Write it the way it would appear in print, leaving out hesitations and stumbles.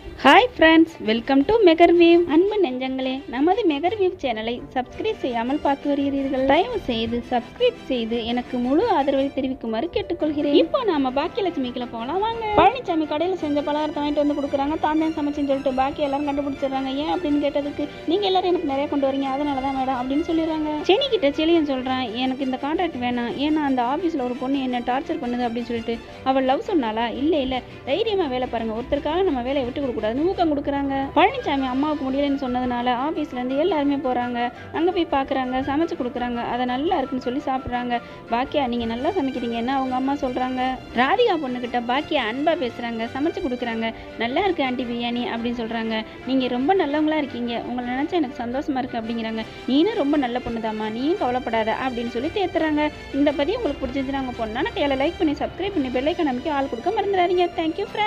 Hi friends, welcome to மெகர்வியூ. அன்பு நெஞ்சங்களே, நமது மெகர்வியூ சேனலை சப்ஸ்கிரைப் செய்யாமல் பார்த்து வருகிறீர்கள். தயவு செய்து சப்ஸ்கிரைப் செய்து எனக்கு முழு ஆதரவை தெரிவிக்குமாறு கேட்டுக்கொள்கிறேன். இப்போ நாம பாக்கியலட்சுமிக்குள்ள போகலாம் வாங்க. பழனிசாமி கடையில் செஞ்ச பலகாரத்தை வாங்கிட்டு வந்து கொடுக்குறாங்க. தான் சமைச்சுன்னு சொல்லிட்டு பாக்கி எல்லாரும் கண்டுபிடிச்சிடுறாங்க. ஏன் அப்படின்னு கேட்டதுக்கு, நீங்க எல்லாரும் எனக்கு நிறைய கொண்டு வரீங்க, அதனாலதான் மேடம் அப்படின்னு சொல்லிடுறாங்க. செனி கிட்ட செலியன் சொல்றான், எனக்கு இந்த கான்ட்ராக்ட் வேணாம், ஏன்னா அந்த ஆபீஸ்ல ஒரு பொண்ணு என்ன டார்ச்சர் பண்ணுது அப்படின்னு சொல்லிட்டு. அவள் லவ் சொன்னாலா? இல்ல தைரியமா வேலை பாருங்க, ஒருத்தருக்காக நம்ம வேலையை விட்டு கொடுக்க கூடாது, ஊக்கம் கொடுக்குறாங்க. பழனிசாமி அம்மாவுக்கு முடியலன்னு சொன்னதுனால ஆபீஸ்ல இருந்து எல்லாருமே போறாங்க. அங்க போய் பாக்குறாங்க, சமைச்சு கொடுக்குறாங்க. அதை நல்லா இருக்குன்னு சொல்லி சாப்பிடுறாங்க. பாக்கியா, நீங்க நல்லா சமைக்கிறீங்கன்னா அவங்க அம்மா சொல்றாங்க. ராதிகா பொண்ணுகிட்ட பாக்கியா அன்பா பேசுறாங்க, சமைச்சு கொடுக்குறாங்க. நல்லா இருக்கு ஆண்டி பிரியாணி அப்படின்னு சொல்றாங்க. நீங்க ரொம்ப நல்லவங்களா இருக்கீங்க, உங்களை நினைச்சா எனக்கு சந்தோஷமா இருக்கு அப்படிங்கிறாங்க. நீனும் ரொம்ப நல்ல பொண்ணுதாம்மா, நீயும் கவலைப்படாத அப்படின்னு சொல்லி தேத்துறாங்க. இந்த பதிவு உங்களுக்கு பிடிச்சிருந்துச்சுன்னா உங்க பொண்ணான கையால லைக் பண்ணி சப்ஸ்கிரைப் பண்ணி பெல் ஐகான் அமைக்க ஆள் கொடுக்க மறந்துடாதீங்க. தேங்க்யூ.